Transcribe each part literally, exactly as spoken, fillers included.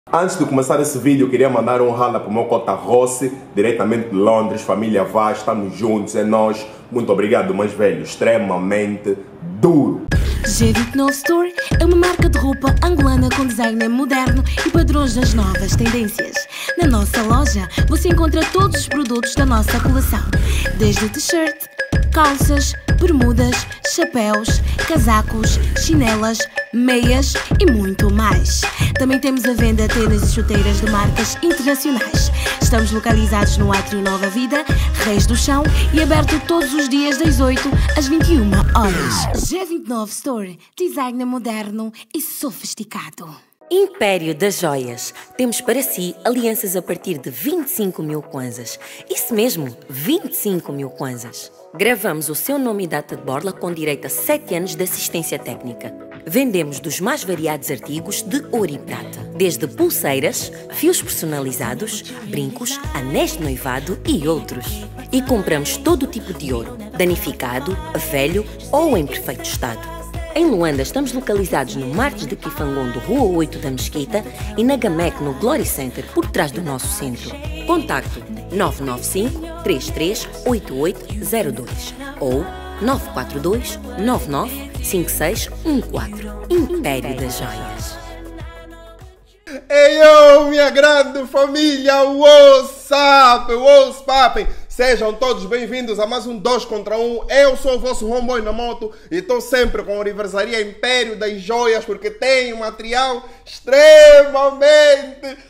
Antes de começar esse vídeo, eu queria mandar um rala para o meu cota Rossi, diretamente de Londres, família Vaz, estamos juntos, é nós. Muito obrigado, mais velho, extremamente duro. G vinte e nove Store é uma marca de roupa angolana com design moderno e padrões das novas tendências. Na nossa loja, você encontra todos os produtos da nossa coleção, desde t-shirt, calças, bermudas, chapéus, casacos, chinelas, meias e muito mais. Também temos a venda tênis e chuteiras de marcas internacionais. Estamos localizados no Átrio Nova Vida, Reis do Chão e aberto todos os dias das oito às vinte e uma horas. G vinte e nove Store, design moderno e sofisticado. Império das Joias. Temos para si alianças a partir de vinte e cinco mil kwanzas. Isso mesmo, vinte e cinco mil kwanzas. Gravamos o seu nome e data de borla com direito a sete anos de assistência técnica. Vendemos dos mais variados artigos de ouro e prata, desde pulseiras, fios personalizados, brincos, anéis de noivado e outros. E compramos todo o tipo de ouro, danificado, velho ou em perfeito estado. Em Luanda estamos localizados no Marques de Kifangondo, Rua oito da Mesquita, e na Gamec, no Glory Center, por trás do nosso centro. Contacto nove nove cinco, três três oito oito zero dois ou nove quatro dois, nove nove cinco seis um quatro. Império das Joias. Ei, eu, minha grande família, what's up, what's poppin'? Sejam todos bem-vindos a mais um dois contra um. Eu sou o vosso homeboy na moto e estou sempre com a Universaria Império das Joias porque tem um material extremamente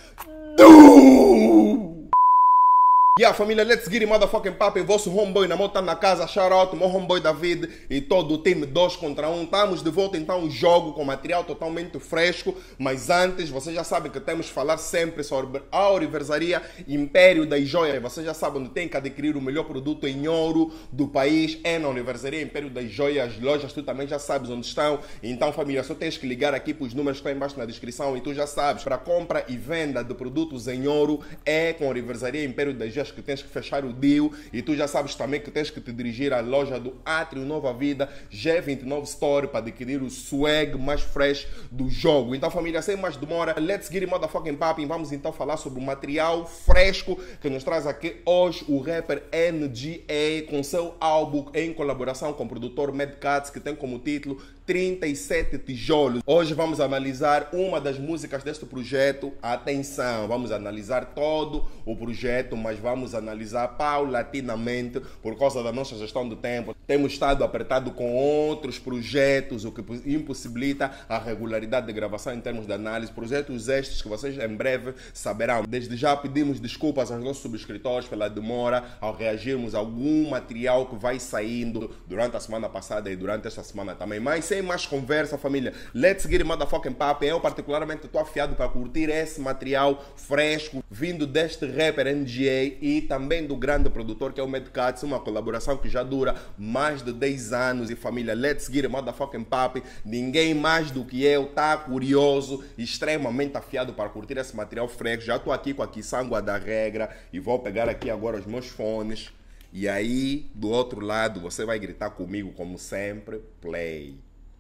duro. E a família, let's get it motherfucking poppin', vosso homeboy na moto tá na casa, shout out, meu homeboy David e todo o time dois contra um. Estamos de volta então um jogo com material totalmente fresco, mas antes, vocês já sabem que temos que falar sempre sobre a Universaria Império das Joias. Vocês já sabem onde tem que adquirir o melhor produto em ouro do país, é na Universaria Império das Joias. As lojas tu também já sabes onde estão, então família, só tens que ligar aqui para os números que estão embaixo na descrição e tu já sabes, para compra e venda de produtos em ouro é com a Universaria Império das Joias que tens que fechar o deal e tu já sabes também que tens que te dirigir à loja do Átrio Nova Vida G vinte e nove Store para adquirir o swag mais fresh do jogo. Então família, sem mais demora, let's get it motherfucking popping. Vamos então falar sobre o material fresco que nos traz aqui hoje o rapper N G A com seu álbum em colaboração com o produtor Mad Cats que tem como título trinta e sete Tijolos. Hoje vamos analisar uma das músicas deste projeto. Atenção, vamos analisar todo o projeto, mas vamos analisar paulatinamente por causa da nossa gestão do tempo. Temos estado apertado com outros projetos, o que impossibilita a regularidade de gravação em termos de análise. Projetos estes que vocês em breve saberão. Desde já pedimos desculpas aos nossos subscritores pela demora ao reagirmos a algum material que vai saindo durante a semana passada e durante esta semana também. Mas sem mais conversa, família, let's get it motherfucking poppin'. Eu particularmente estou afiado para curtir esse material fresco vindo deste rapper N G A e também do grande produtor que é o Mad Cats, uma colaboração que já dura mais de dez anos. E família, let's get it motherfucking poppin'. Ninguém mais do que eu tá curioso, extremamente afiado para curtir esse material fresco. Já estou aqui com a quiçangua da regra e vou pegar aqui agora os meus fones. E aí, do outro lado, você vai gritar comigo como sempre, play.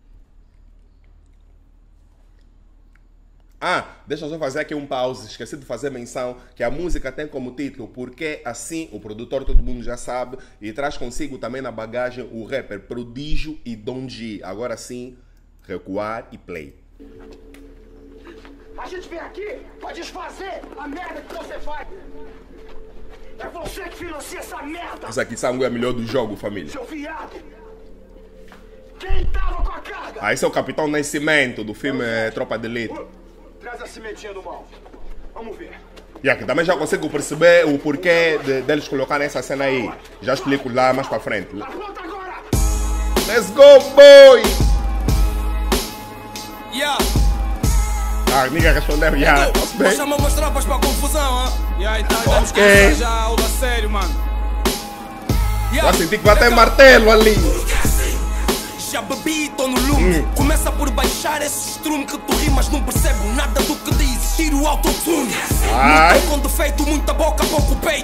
Ah, deixa eu só fazer aqui um pause, esqueci de fazer menção que a música tem como título Porque Assim, o produtor todo mundo já sabe, e traz consigo também na bagagem o rapper Prodígio e Dom G. Agora sim, recuar e play. A gente vem aqui pra desfazer a merda que você faz. É você que financia essa merda. Essa aqui sangue é a melhor do jogo, família. Seu viado. Quem tava com a carga? Ah, esse é o Capitão Nascimento do filme é, Tropa de Elite. Traz a cimentinha do mal. Vamos ver. E aqui também já consigo perceber o porquê de, deles colocarem essa cena aí. Já explico lá mais pra frente. Tá pronto agora? Let's go, boys! Yeah. Ah, ninguém respondeu, yeah. Posso bem? Chama umas tropas pra confusão, hein? Yeah, então já Ok. já a aula sério, mano. Já senti que vai ter martelo ali. Já bebi e tô no lume. Hum. Começa por baixar esse estrume que tu rimas, não percebo nada do que dizes. Tiro o autotune. Ai. Muito com defeito, muita boca, pouco peito.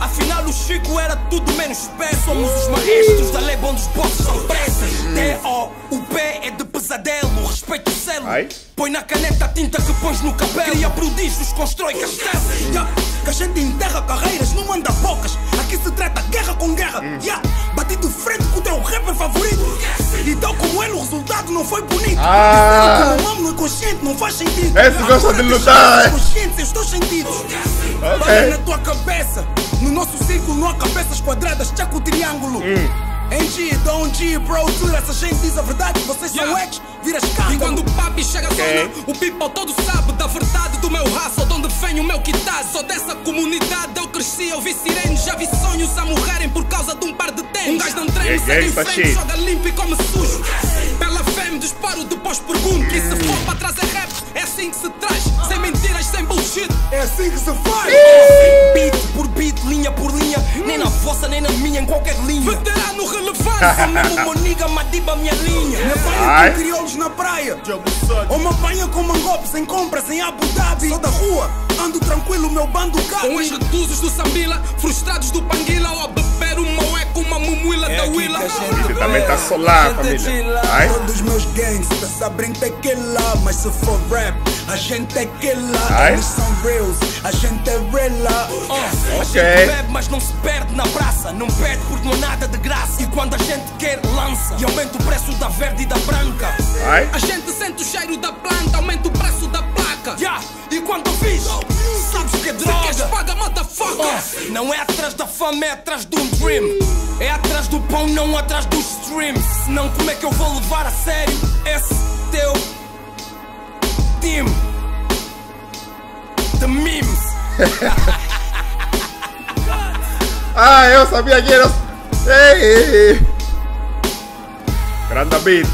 Afinal o Chico era tudo menos pé. Somos os maestros da lei, onde os bosses são presos. T O, o P é de pesadelo, respeito o selo. Ai. Põe na caneta a tinta que pões no cabelo. Cria prodígios, constrói castelos. Yeah. Que a gente enterra carreiras, não manda poucas. Aqui se trata guerra com guerra. hum. Yeah. Bati de frente com o teu rapper favorito. E tal como ele, o resultado não foi bonito. Ah. O amo não é consciente, não faz sentido. Esse gosta de lutar. Consciente, eu estou sentidos. Bala na tua cabeça. No nosso círculo não há cabeças quadradas, tchaco o triângulo. Hum. N G, Don G, Bro, tudo essa gente diz a verdade. Vocês são Yeah. ex, vira escândalo. E quando o papi chega à Ok. zona, o people todo sabe da verdade do meu raço, de onde vem o meu quitado. Sou dessa comunidade, eu cresci, eu vi sirenes, já vi sonhos a morrerem por causa de um par de tênis. Um gajo não treino, Yeah, segue em gangsta frente, shit. joga limpo e come sujo. Pela fame, disparo, depois pergunto. Que se for para trazer rap, é assim que se traz. Sem mentiras, sem bullshit. É assim que se faz. Beat por beat, linha por linha. Nem na vossa, nem na minha, em qualquer linha. Veterano relevante, mesmo Moniga, Madiba, minha linha. Me Ai. apanha com crioulos na praia. Ou me apanha com mangopes em compras em Abu Dhabi. Sou da rua, ando tranquilo, meu bando Com cabe. os retusos do Sambila, frustrados do Panguila, ou a beber uma ué com uma mumuila da Willa. Você também tá solar, família. Ai. Todos meus gangsters sabem tequila, mas se for rap, a gente é killer. Ai. Eles são reals, a gente é reala. Uh, a Ok. gente bebe, mas não se perde na praça. Não perde porque não há nada de graça. E quando a gente quer, lança. E aumenta o preço da verde e da branca. Ai. A gente sente o cheiro da planta, aumenta o preço da placa. Yeah. E quando eu fiz, sabes que é droga. Se queres paga, motherfucker. Uh, não é atrás da fama, é atrás de um dream. É atrás do pão, não atrás dos streams. Senão como é que eu vou levar a sério esse teu team de memes? Ah, eu sabia que era. Ei, ei, ei. Grande beat.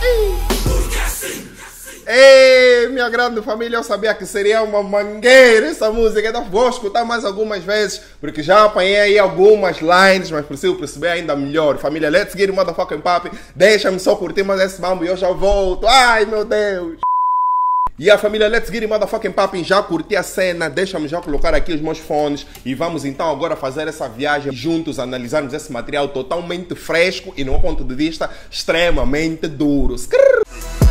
Ei, minha grande família, eu sabia que seria uma mangueira essa música. Então vou escutar mais algumas vezes, porque já apanhei aí algumas lines, mas preciso perceber ainda melhor. Família, let's get it, motherfucking papi. Deixa-me só curtir mais esse mambo e eu já volto. Ai, meu Deus. E a família, let's get it, motherfucking papi. Já curti a cena, deixa-me já colocar aqui os meus fones e vamos então agora fazer essa viagem juntos, analisarmos esse material totalmente fresco e, no meu ponto de vista, extremamente duro. Skrrr.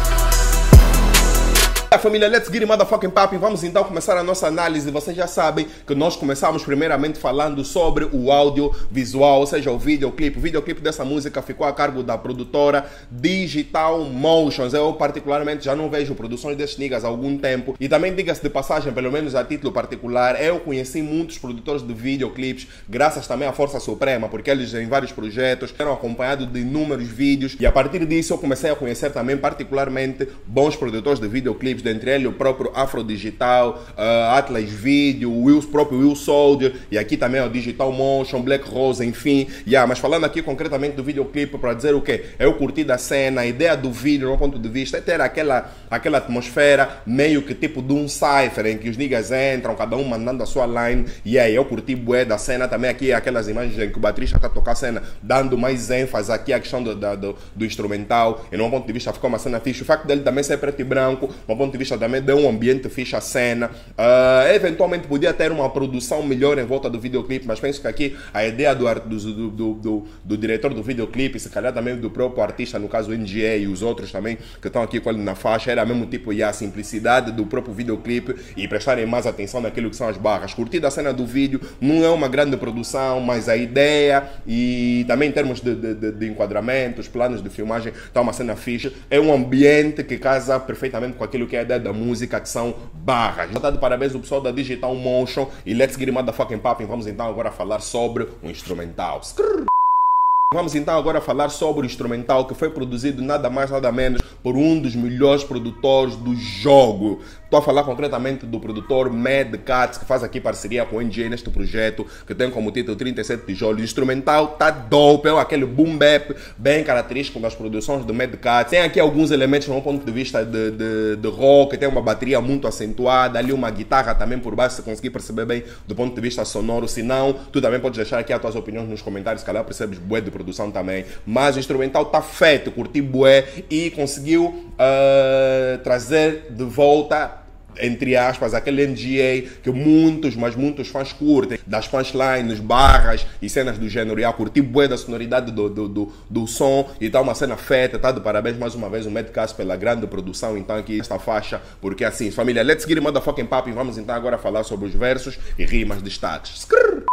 A família, let's get it, motherfucking papi. Vamos então começar a nossa análise. Vocês já sabem que nós começamos primeiramente falando sobre o audiovisual, ou seja, o videoclipe. O videoclipe dessa música ficou a cargo da produtora Digital Motions. Eu particularmente já não vejo produções destes niggas há algum tempo. E também, diga-se de passagem, pelo menos a título particular, eu conheci muitos produtores de videoclipes, graças também à Força Suprema, porque eles em vários projetos eram acompanhados de inúmeros vídeos. E a partir disso eu comecei a conhecer também particularmente bons produtores de videoclipes, dentre eles o próprio Afrodigital, uh, Atlas Video, o Will, próprio Will Soldier, e aqui também o Digital Motion, Black Rose, enfim. Yeah, mas falando aqui concretamente do videoclipe, para dizer o quê? Eu curti da cena, a ideia do vídeo, do meu ponto de vista, é ter aquela, aquela atmosfera meio que tipo de um cypher, em que os niggas entram, cada um mandando a sua line, e aí eu curti bué da cena, também aqui aquelas imagens em que o baterista está a tocar a cena, dando mais ênfase aqui à questão do, do, do instrumental, e no meu ponto de vista ficou uma cena fixe. O facto dele também ser preto e branco, do meu ponto de vista também deu um ambiente fixe à cena. Uh, eventualmente podia ter uma produção melhor em volta do videoclipe, mas penso que aqui a ideia do, do, do, do, do, do diretor do videoclipe, se calhar também do próprio artista, no caso o N G A e os outros também que estão aqui com ele na faixa, era mesmo tipo e a simplicidade do próprio videoclipe e prestarem mais atenção naquilo que são as barras. Curti a cena do vídeo, não é uma grande produção, mas a ideia e também em termos de, de, de, de enquadramento, os planos de filmagem, está uma cena fixe. É um ambiente que casa perfeitamente com aquilo que é a ideia da música, que são barras. Tá de parabéns o pessoal da Digital Motion e let's get it, motherfucking papi. Vamos então agora falar sobre o instrumental. Skrrr. Vamos então agora falar sobre o instrumental que foi produzido nada mais nada menos por um dos melhores produtores do jogo. Estou a falar concretamente do produtor Mad Cats, que faz aqui parceria com o N G A neste projeto, que tem como título trinta e sete tijolos. O instrumental tá dope, é aquele boom bap bem característico das produções do Mad Cats. Tem aqui alguns elementos do meu ponto de vista de, de, de rock, tem uma bateria muito acentuada, ali uma guitarra também por baixo, se conseguir perceber bem do ponto de vista sonoro. Se não, tu também podes deixar aqui as tuas opiniões nos comentários, que lá percebes bué de produção também. Mas o instrumental tá feito, curti bué e conseguiu uh, trazer de volta entre aspas, aquele N G A que muitos, mas muitos fãs curtem, das punchlines, barras e cenas do gênero. E a curtir bué da sonoridade do, do, do, do som, e tá uma cena feita, tá de parabéns mais uma vez o Madcast pela grande produção, então aqui esta faixa, porque assim, família, let's get motherfucking popping, vamos então agora falar sobre os versos e rimas destaques. Skrrr.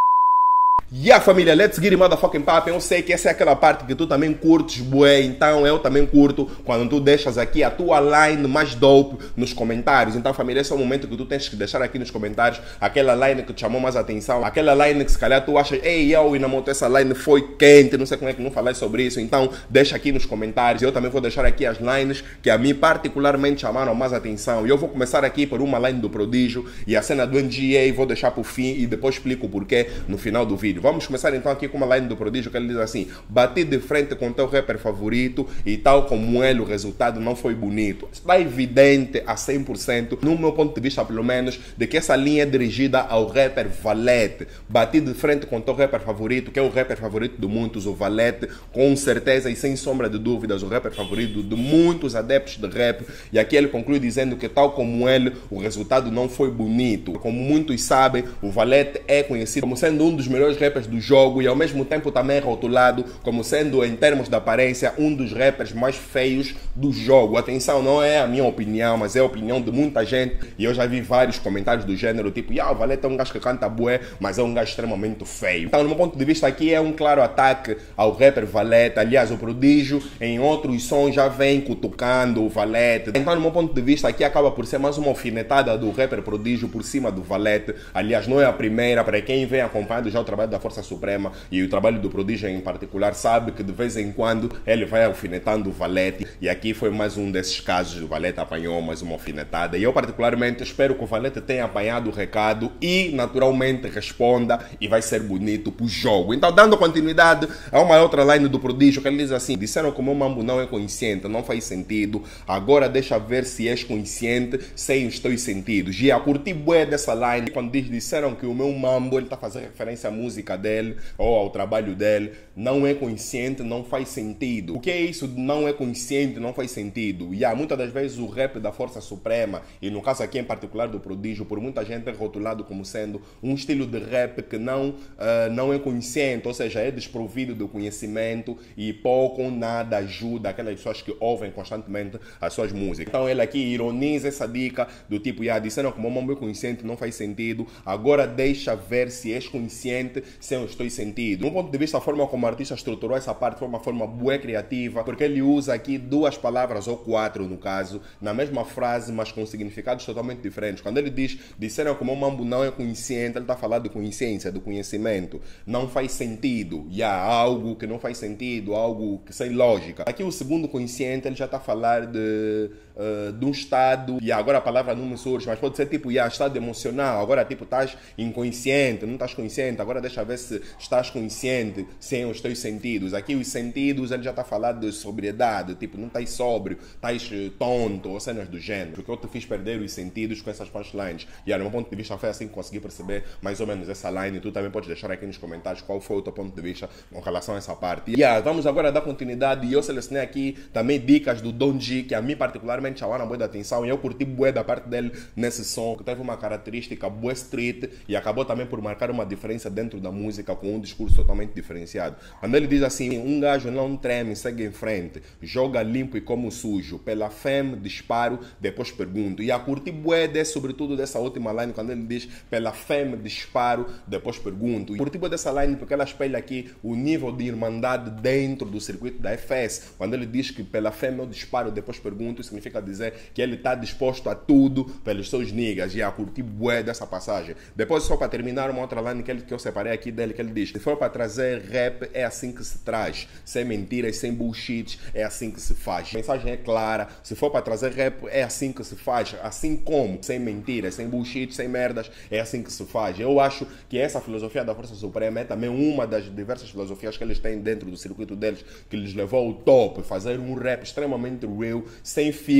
E a família, let's get motherfucking popping. Eu sei que essa é aquela parte que tu também curtes, bué, então eu também curto quando tu deixas aqui a tua line mais dope nos comentários. Então, família, esse é o momento que tu tens que deixar aqui nos comentários aquela line que te chamou mais atenção, aquela line que se calhar tu achas, ei, eu e na moto essa line foi quente, não sei como é que não falei sobre isso, então deixa aqui nos comentários. Eu também vou deixar aqui as lines que a mim particularmente chamaram mais atenção. E eu vou começar aqui por uma line do Prodígio e a cena do N G A vou deixar por fim e depois explico o porquê no final do vídeo. Vamos começar então aqui com uma line do Prodígio que ele diz assim: bati de frente com teu rapper favorito e tal como ele o resultado não foi bonito. Está evidente a cem por cento, no meu ponto de vista pelo menos, de que essa linha é dirigida ao rapper Valete. Bati de frente com teu rapper favorito, que é o rapper favorito de muitos, o Valete, com certeza e sem sombra de dúvidas, o rapper favorito de muitos adeptos de rap. E aqui ele conclui dizendo que tal como ele, o resultado não foi bonito. Como muitos sabem, o Valete é conhecido como sendo um dos melhores rappers do jogo e ao mesmo tempo também é rotulado como sendo, em termos de aparência, um dos rappers mais feios do jogo. Atenção, não é a minha opinião, mas é a opinião de muita gente e eu já vi vários comentários do gênero tipo, ah, o Valete é um gajo que canta bué, mas é um gajo extremamente feio. Então, no meu ponto de vista aqui é um claro ataque ao rapper Valete. Aliás, o Prodígio em outros sons já vem cutucando o Valete. Então, no meu ponto de vista aqui acaba por ser mais uma alfinetada do rapper Prodígio por cima do Valete. Aliás, não é a primeira, para quem vem acompanhando já o trabalho da Força Suprema e o trabalho do Prodígio em particular, sabe que de vez em quando ele vai alfinetando o Valete, e aqui foi mais um desses casos. O Valete apanhou mais uma alfinetada e eu particularmente espero que o Valete tenha apanhado o recado e naturalmente responda e vai ser bonito pro jogo. Então, dando continuidade a uma outra line do Prodígio que ele diz assim: disseram que o meu mambo não é consciente, não faz sentido, agora deixa ver se és consciente sem os teus sentidos. E a curti bué dessa line quando diz, disseram que o meu mambo, ele tá fazendo referência à música dele ou ao trabalho dele, não é consciente, não faz sentido. O que é isso de não é consciente, não faz sentido? E há muitas das vezes o rap da Força Suprema, e no caso aqui em particular do Prodígio, por muita gente é rotulado como sendo um estilo de rap que não, uh, não é consciente, ou seja, é desprovido de conhecimento e pouco ou nada ajuda aquelas pessoas que ouvem constantemente as suas músicas. Então ele aqui ironiza essa dica do tipo, já disseram que o meu mambo é consciente, não faz sentido, agora deixa ver se és consciente sem os teus sentidos. Do ponto de vista, a forma como o artista estruturou essa parte foi uma forma bué criativa, porque ele usa aqui duas palavras, ou quatro no caso, na mesma frase, mas com significados totalmente diferentes. Quando ele diz, disseram que o meu mambo não é consciente, ele está falando de consciência, do conhecimento. Não faz sentido. E há algo que não faz sentido, algo que sem lógica. Aqui o segundo consciente, ele já está a falar de, uh, de um estado, e agora a palavra não me surge, mas pode ser tipo, yeah, estado emocional, agora tipo, estás inconsciente, não estás consciente, agora deixa ver se estás consciente sem os teus sentidos. Aqui os sentidos, ele já está a falar de sobriedade, tipo, não estás sóbrio, estás tonto, ou cenas do gênero, porque eu te fiz perder os sentidos com essas punchlines. E no meu ponto de vista foi assim que consegui perceber mais ou menos essa line, e tu também podes deixar aqui nos comentários qual foi o teu ponto de vista com relação a essa parte. E yeah, vamos agora dar continuidade, e eu selecionei aqui também dicas do Don G, que a mim particularmente chamaram bué da atenção, e eu curti bué da parte dele nesse som, que teve uma característica bué street, e acabou também por marcar uma diferença dentro da música, com um discurso totalmente diferenciado. Quando ele diz assim, um gajo não treme, segue em frente, joga limpo e como sujo, pela fame disparo, depois pergunto. E a curti bué desse, sobretudo dessa última line, quando ele diz, pela fame disparo, depois pergunto. E curti bué dessa line porque ela espelha aqui o nível de irmandade dentro do circuito da F S. Quando ele diz que pela fame eu disparo, depois pergunto, isso significa dizer que ele está disposto a tudo pelos seus niggas. E a curti bué dessa passagem. Depois, só para terminar, uma outra line que, ele, que eu separei aqui dele, que ele diz, se for para trazer rap, é assim que se traz, sem mentiras, sem bullshit, é assim que se faz. A mensagem é clara, se for para trazer rap, é assim que se faz, assim como, sem mentiras, sem bullshit, sem merdas, é assim que se faz. Eu acho que essa filosofia da Força Suprema é também uma das diversas filosofias que eles têm dentro do circuito deles, que lhes levou ao top, fazer um rap extremamente real, sem filtro,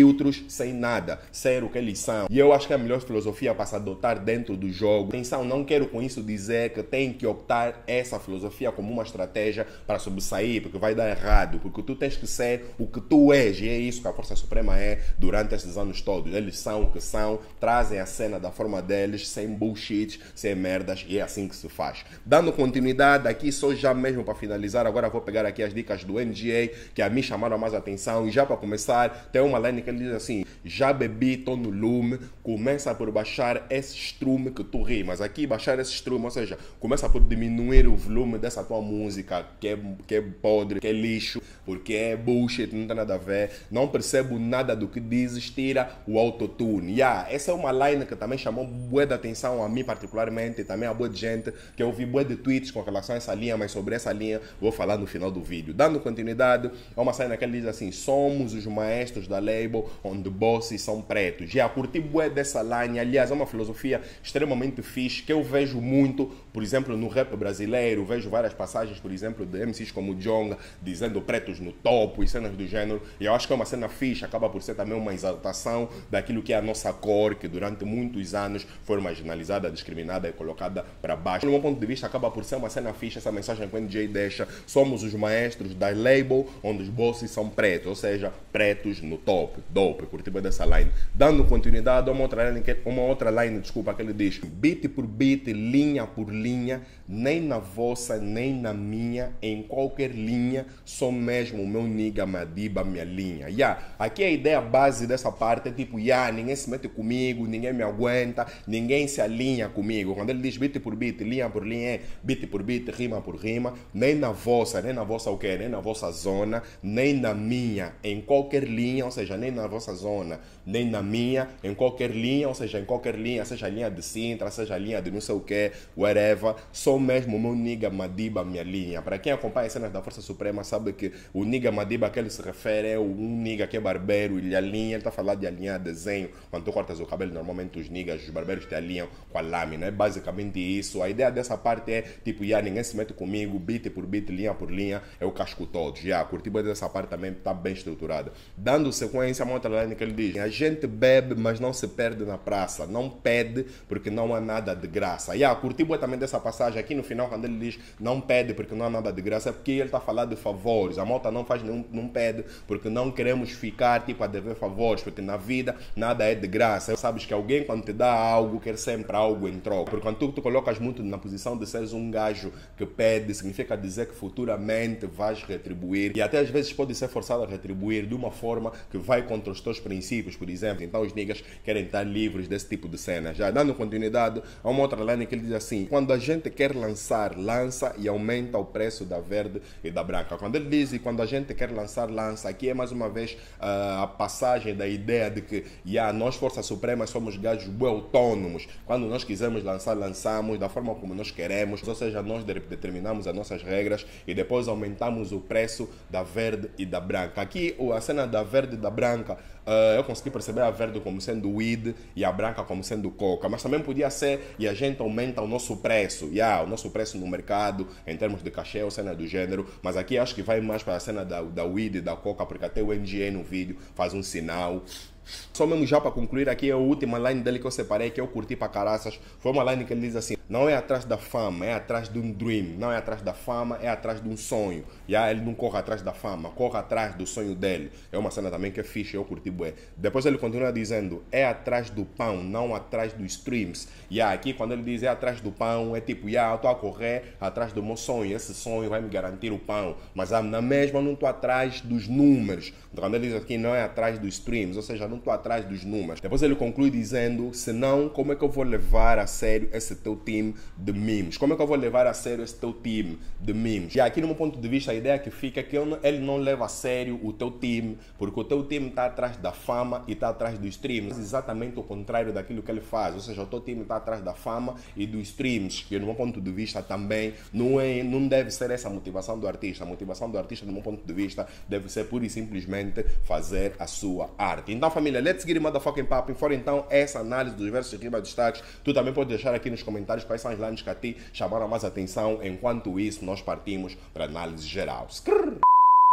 filtros, sem nada, ser o que eles são. E eu acho que é a melhor filosofia para se adotar dentro do jogo. Atenção, não quero com isso dizer que tem que optar essa filosofia como uma estratégia para sobressair, porque vai dar errado, porque tu tens que ser o que tu és, e é isso que a Força Suprema é durante esses anos todos. Eles são o que são, trazem a cena da forma deles, sem bullshit, sem merdas, e é assim que se faz. Dando continuidade, aqui só já mesmo para finalizar, agora vou pegar aqui as dicas do N G A, que a mim chamaram mais atenção, e já para começar, tem uma line que ele diz assim: já bebi, tô no lume, começa por baixar esse strume que tu rimas. Aqui, baixar esse strume, ou seja, começa por diminuir o volume dessa tua música, que é, que é podre, que é lixo, porque é bullshit, não tem nada a ver, não percebo nada do que dizes, tira o autotune. Yeah, essa é uma line que também chamou bué de atenção a mim particularmente, e também a boa de gente, que eu vi bué de tweets com relação a essa linha, mas sobre essa linha vou falar no final do vídeo. Dando continuidade, é uma cena que ele diz assim: somos os maestros da label onde bosses são pretos. Já curti bué dessa line, aliás, é uma filosofia extremamente fixe, que eu vejo muito, por exemplo, no rap brasileiro, vejo várias passagens, por exemplo, de M Cs como Djonga, dizendo pretos no topo e cenas do gênero, e eu acho que é uma cena fixe, acaba por ser também uma exaltação daquilo que é a nossa cor, que durante muitos anos foi marginalizada, discriminada e colocada para baixo. Do meu ponto de vista, acaba por ser uma cena fixe, essa mensagem que o N J deixa: somos os maestros da label onde os bosses são pretos, ou seja, pretos no topo. Dope, curti bem dessa line. Dando continuidade, uma outra line, uma outra line, desculpa, que ele diz: beat por beat, linha por linha, nem na vossa, nem na minha, em qualquer linha, sou mesmo o meu nigga Madiba, minha linha. Yeah. Aqui a ideia base dessa parte é tipo, yeah, ninguém se mete comigo, ninguém me aguenta, ninguém se alinha comigo. Quando ele diz beat por beat, linha por linha, é beat por beat, rima por rima, nem na vossa, nem na vossa o quê? Nem na vossa zona, nem na minha, em qualquer linha, ou seja, nem na vossa zona, nem na minha, em qualquer linha, ou seja, em qualquer linha, seja a linha de Sintra, seja a linha de não sei o que, whatever, sou mesmo o meu nigga Madiba, minha linha. Para quem acompanha as cenas da Força Suprema sabe que o nigga Madiba a que ele se refere é um nigga que é barbeiro, ele alinha, ele está falando de alinhar desenho. Quando tu cortas o cabelo, normalmente os niggas, os barbeiros te alinham com a lâmina, é basicamente isso. A ideia dessa parte é tipo, yeah, ninguém se mete comigo, beat por beat, linha por linha, eu casco todos. Já, yeah, curti bem dessa parte também, está bem estruturada. Dando sequência, uma outra line que ele diz: a gente bebe, mas não se perde na praça, não pede porque não há nada de graça. Yeah, curti bem também dessa passagem aqui no final, quando ele diz não pede porque não há nada de graça, é porque ele está falando de favores. A malta não faz nenhum, não pede porque não queremos ficar tipo a dever favores, porque na vida nada é de graça. Sabes que alguém quando te dá algo quer sempre algo em troca, porque quando tu te colocas muito na posição de seres um gajo que pede, significa dizer que futuramente vais retribuir, e até às vezes pode ser forçado a retribuir de uma forma que vai contra os teus princípios, por exemplo. Então os niggas querem estar livres desse tipo de cena. Já dando continuidade a uma outra linha que ele diz assim: quando a gente quer lançar, lança e aumenta o preço da verde e da branca. Quando ele diz e quando a gente quer lançar, lança, aqui é mais uma vez uh, a passagem da ideia de que yeah, nós Força Suprema somos gajos bem autônomos. Quando nós quisermos lançar, lançamos da forma como nós queremos, ou seja, nós determinamos as nossas regras e depois aumentamos o preço da verde e da branca. Aqui a cena da verde e da branca, uh, eu consegui perceber a verde como sendo weed e a branca como sendo coca, mas também podia ser e a gente aumenta o nosso preço, yeah, o nosso preço no mercado em termos de cachê ou cena do gênero, mas aqui acho que vai mais para a cena da, da weed e da coca, porque até o N G A no vídeo faz um sinal. Só mesmo já para concluir aqui, a última line dele que eu separei, que eu curti para caraças, foi uma line que ele diz assim: não é atrás da fama, é atrás de um dream. Não é atrás da fama, é atrás de um sonho. E aí ele não corre atrás da fama, corre atrás do sonho dele. É uma cena também que é fixe, eu curti bué. Depois ele continua dizendo: é atrás do pão, não atrás dos streams. E aí aqui quando ele diz é atrás do pão, é tipo, yeah, eu estou a correr atrás do meu sonho, esse sonho vai me garantir o pão, mas na mesma eu não estou atrás dos números. Quando ele diz aqui não é atrás dos streams, ou seja, não estou atrás dos números. Depois ele conclui dizendo: senão, como é que eu vou levar a sério esse teu time de memes? Como é que eu vou levar a sério esse teu time de memes? E aqui no meu ponto de vista a ideia que fica é que ele não leva a sério o teu time, porque o teu time está atrás da fama e está atrás dos streams. É exatamente o contrário daquilo que ele faz, ou seja, o teu time está atrás da fama e dos streams, que no meu ponto de vista também não, é, não deve ser essa a motivação do artista. A motivação do artista, no meu ponto de vista, deve ser pura e simplesmente fazer a sua arte. Então família, let's get it motherfucking popping. Fora então essa análise dos diversos rimas destaques, tu também pode deixar aqui nos comentários quais são as lines que a ti chamaram mais atenção. Enquanto isso, nós partimos para a análise geral. Skrrr.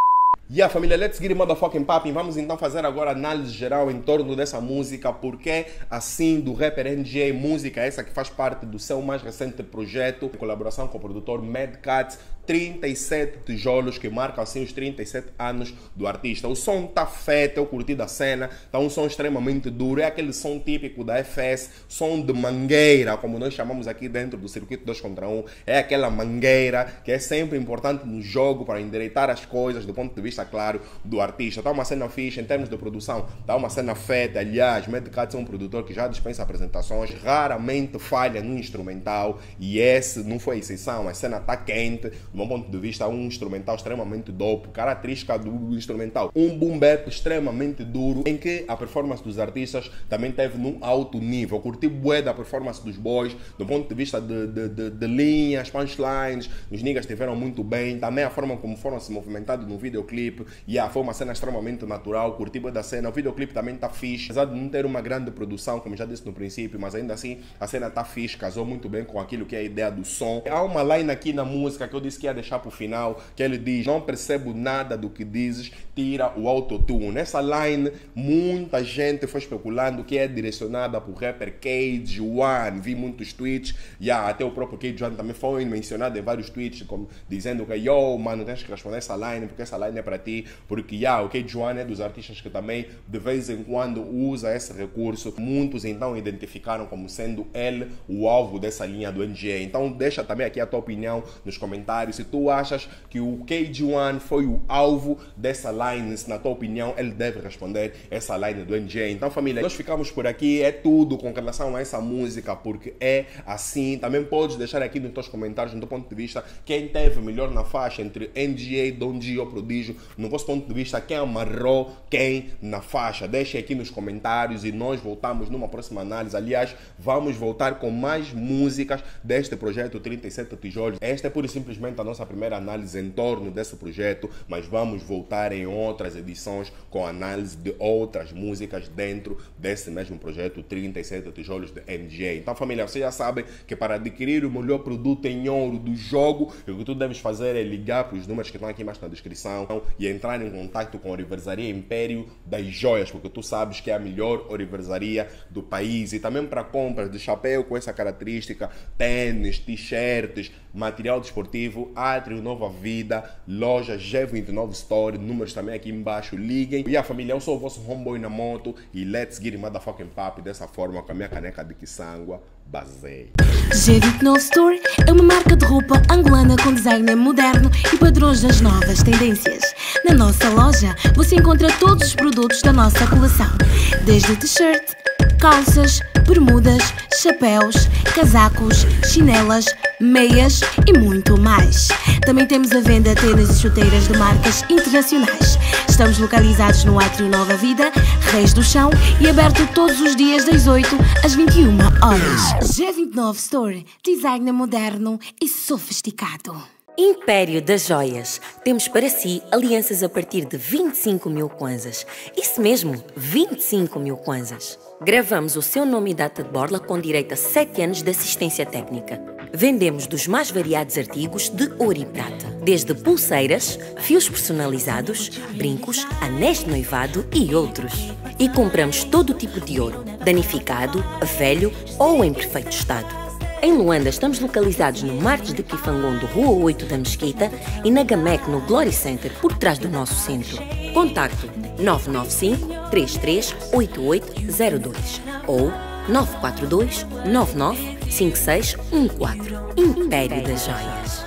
E yeah, a família, let's get it motherfucking popping. Vamos então fazer agora análise geral em torno dessa música, porque assim do rapper N G A, música essa que faz parte do seu mais recente projeto, em colaboração com o produtor Mad Cats, trinta e sete tijolos, que marcam assim os trinta e sete anos do artista. O som tá feto, eu curti da cena, tá um som extremamente duro, é aquele som típico da F S, som de mangueira, como nós chamamos aqui dentro do circuito dois contra um, é aquela mangueira que é sempre importante no jogo para endireitar as coisas do ponto de vista, claro, do artista. Tá uma cena fixe em termos de produção, tá uma cena feta. Aliás, Mad Cats é um produtor que já dispensa apresentações, raramente falha no instrumental, e esse não foi exceção. A cena tá quente, do meu ponto de vista, um instrumental extremamente dope. Característica do instrumental, um boom bap extremamente duro, em que a performance dos artistas também teve num alto nível. Curti bué da performance dos boys, do ponto de vista de, de, de, de linhas, punchlines, os niggas estiveram muito bem, também a forma como foram se movimentando no videoclipe. E yeah, foi uma cena extremamente natural, curti bué da cena. O videoclipe também tá fixe, apesar de não ter uma grande produção, como já disse no princípio, mas ainda assim a cena tá fixe, casou muito bem com aquilo que é a ideia do som. Há uma line aqui na música que eu disse que ia deixar pro final, que ele diz: não percebo nada do que dizes, tira o autotune. Nessa line, muita gente foi especulando que é direcionada pro rapper K G one. Vi muitos tweets, yeah, até o próprio K G one também foi mencionado em vários tweets, como dizendo que yo, mano, tens que responder essa line, porque essa line é para ti, porque yeah, o K G one é dos artistas que também de vez em quando usa esse recurso. Muitos então identificaram como sendo ele o alvo dessa linha do N G A. Então deixa também aqui a tua opinião nos comentários, se tu achas que o K G one foi o alvo dessa line, se na tua opinião ele deve responder essa line do N G A. Então família, nós ficamos por aqui, é tudo com relação a essa música, porque é assim. Também podes deixar aqui nos teus comentários, no teu ponto de vista, quem teve melhor na faixa entre N G A, Don G ou Prodígio. No vosso ponto de vista, quem amarrou quem na faixa? Deixem aqui nos comentários e nós voltamos numa próxima análise. Aliás, vamos voltar com mais músicas deste projeto trinta e sete tijolos. Esta é pura e simplesmente a nossa primeira análise em torno desse projeto, mas vamos voltar em outras edições com análise de outras músicas dentro desse mesmo projeto trinta e sete tijolos de N G A. Então família, vocês já sabem que para adquirir o melhor produto em ouro do jogo, o que tu deves fazer é ligar para os números que estão aqui mais na descrição e entrar em contato com a Oriversaria Império das Joias, porque tu sabes que é a melhor oriversaria do país. E também para compras de chapéu com essa característica, tênis, t-shirts, material desportivo, Atrio Nova Vida, loja G vinte e nove Store, números também aqui embaixo, liguem. E a família, eu sou o vosso homeboy na moto e let's get it motherfucking papo dessa forma com a minha caneca de quiçangua. Basei. G vinte e nove Store é uma marca de roupa angolana com design moderno e padrões das novas tendências. Na nossa loja você encontra todos os produtos da nossa coleção, desde t-shirt, calças, bermudas, chapéus, casacos, chinelas, meias e muito mais. Também temos a venda tênis e chuteiras de marcas internacionais. Estamos localizados no Atrio Nova Vida, Reis do Chão, e aberto todos os dias das oito às vinte e uma horas. G vinte e nove Store, design moderno e sofisticado. Império das Joias. Temos para si alianças a partir de vinte e cinco mil kwanzas. Isso mesmo, vinte e cinco mil kwanzas. Gravamos o seu nome e data de borla com direito a sete anos de assistência técnica. Vendemos dos mais variados artigos de ouro e prata, desde pulseiras, fios personalizados, brincos, anéis de noivado e outros. E compramos todo tipo de ouro, danificado, velho ou em perfeito estado. Em Luanda estamos localizados no Marques de Kifangondo, Rua oito da Mesquita, e na Gamec, no Glory Center, por trás do nosso centro. Contacto nove nove cinco, três três oito oito zero dois ou nove quatro dois, nove nove cinco seis um quatro. Império das Joias.